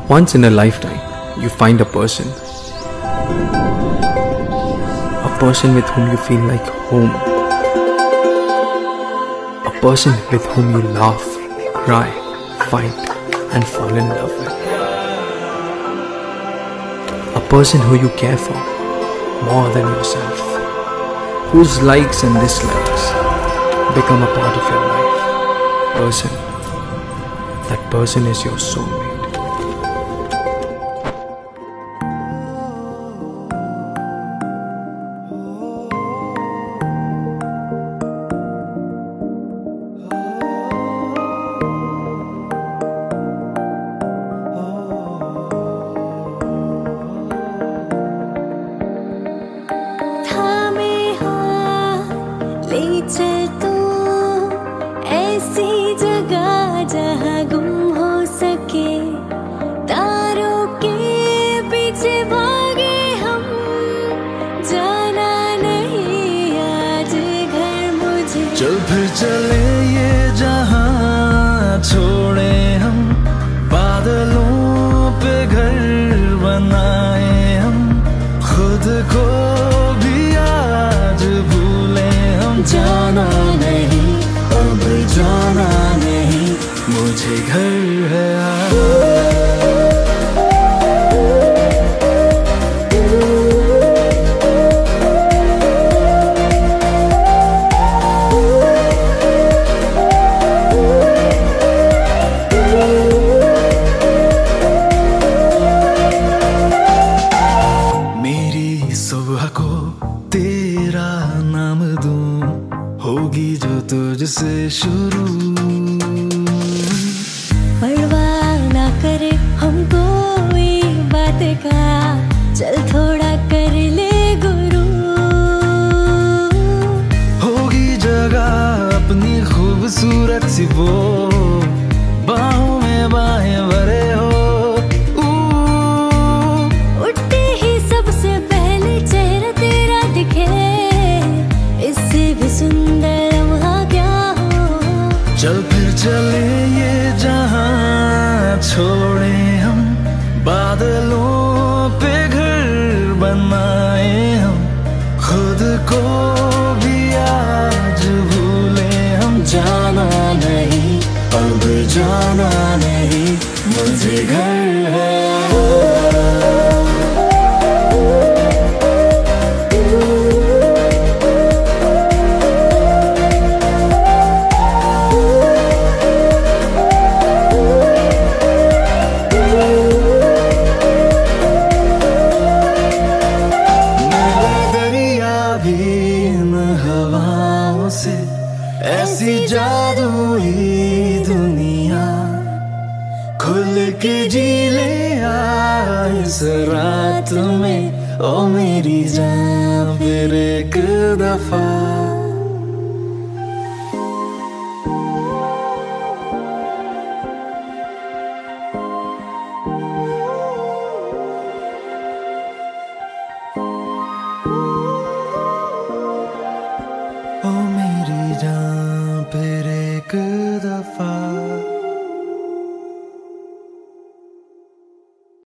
Once in a lifetime, you find a person with whom you feel like home, a person with whom you laugh, cry, fight, and fall in love with, a person who you care for more than yourself, whose likes and dislikes become a part of your life. That person is your soulmate. ले चल तू ऐसी जगह जहाँ गुम हो सके, तारों के पीछे भागे हम, जाना नहीं आज घर मुझे। चल फिर चले ये जहाँ छोड़े हम, बादलों पे घर बनाए हम, खुद को जाना नहीं, अब जाना नहीं, मुझे घर है मेरी सुबह को तेरा नाम दूं, होगी जो तुझसे शुरू। परवाह ना करे हम कोई बात का, चल थोड़ा कर ले गुरु। होगी जगह अपनी खूबसूरत सी वो, बाहों में बाहें भरे हो। उठते ही सबसे पहले चेहरा तेरा दिखे, इससे भी सुंदर लम्हा क्या हो। चल फिर चले ये जहाँ छोड़े हम, बादलों पे घर बनाए हम, खुद को भी आज भूले हम। जाना नहीं, अब जाना नहीं, मुझे घर है। हवाओं से ऐसी जादुई दुनिया, खुल के जी ले आ इस रात में, ओ मेरी जान फिर एक दफा।